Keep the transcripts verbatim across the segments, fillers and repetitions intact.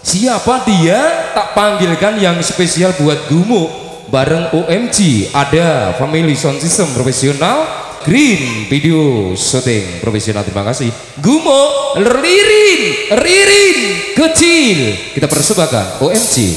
Siapa dia? Tak panggilkan yang spesial buat Gumo bareng O M G. Ada Family Sound System profesional, Green Video Shooting profesional. Terima kasih Gumo, Ririn, Ririn kecil. Kita persembahkan O M G.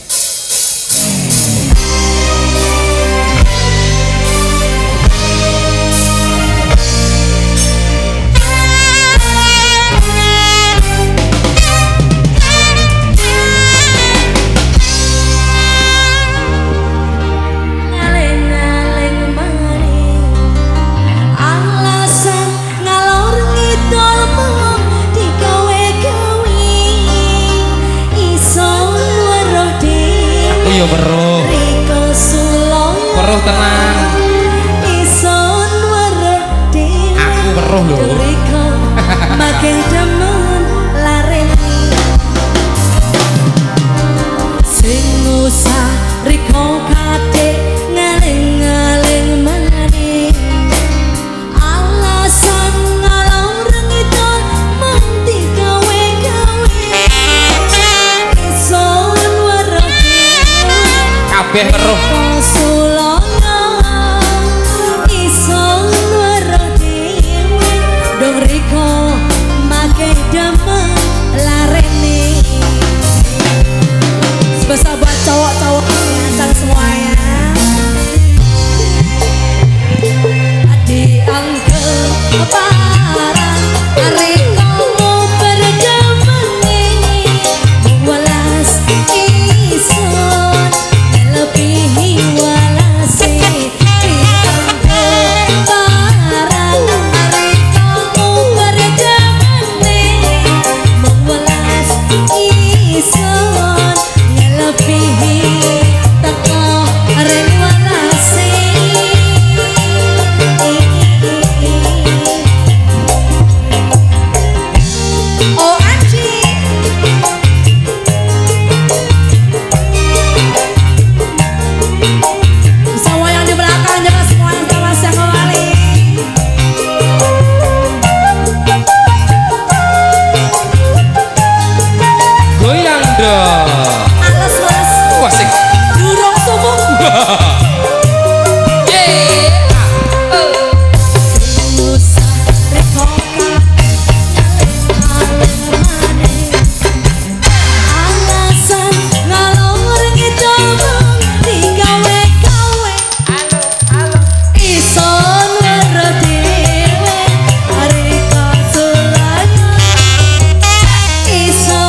Yo beruh, beruh tenang. Aku beruh loh. Makin demen laren, sing usah riko kate ngaling-ngaling maning. Alasan ngalor ngidul menti gawe-gawe. Ison weruh kabeh weruh Sulana ison weruh dhewe dong riko make demen larene. Spesial buat cowok-cowok ganteng semuanya. Adik angkel parang riko berdemene welas ison lebihi walase di angkel parang riko berdemene welas ison lebihi teko ren walase. O M G semua yang di belakang jaga semuanya sama yang kembali. Goyang dong. Alas mas Wasik. durung subuh.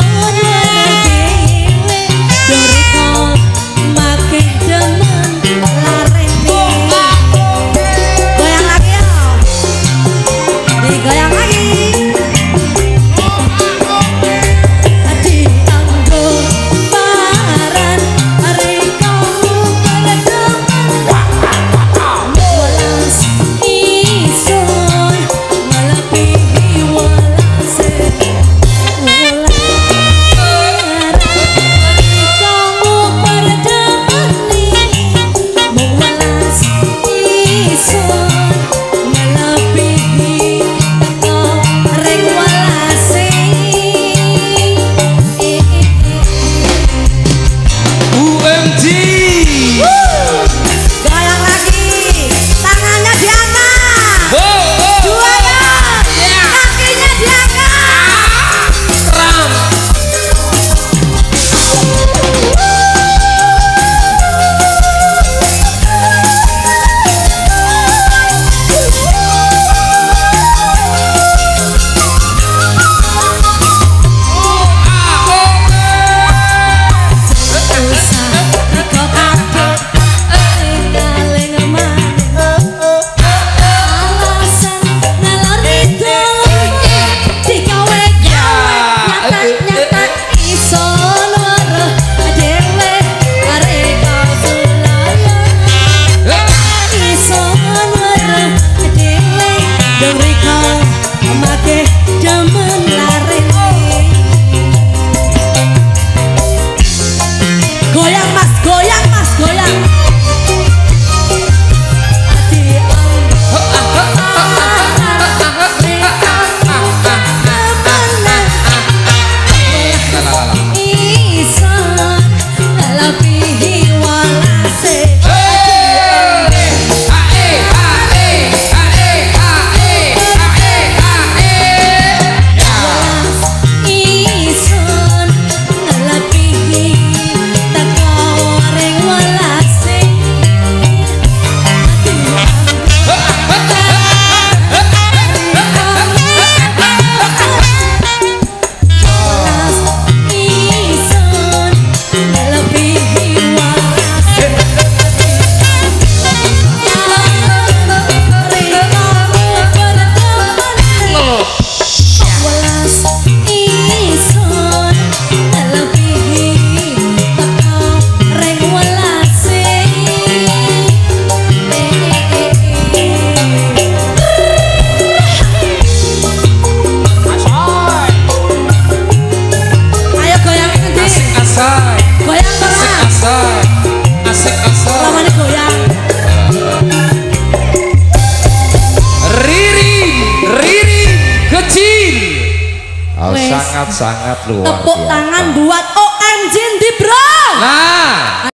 Make demen Wes. sangat-sangat luar Tepuk biasa. tangan buat O M G di Bro. Nah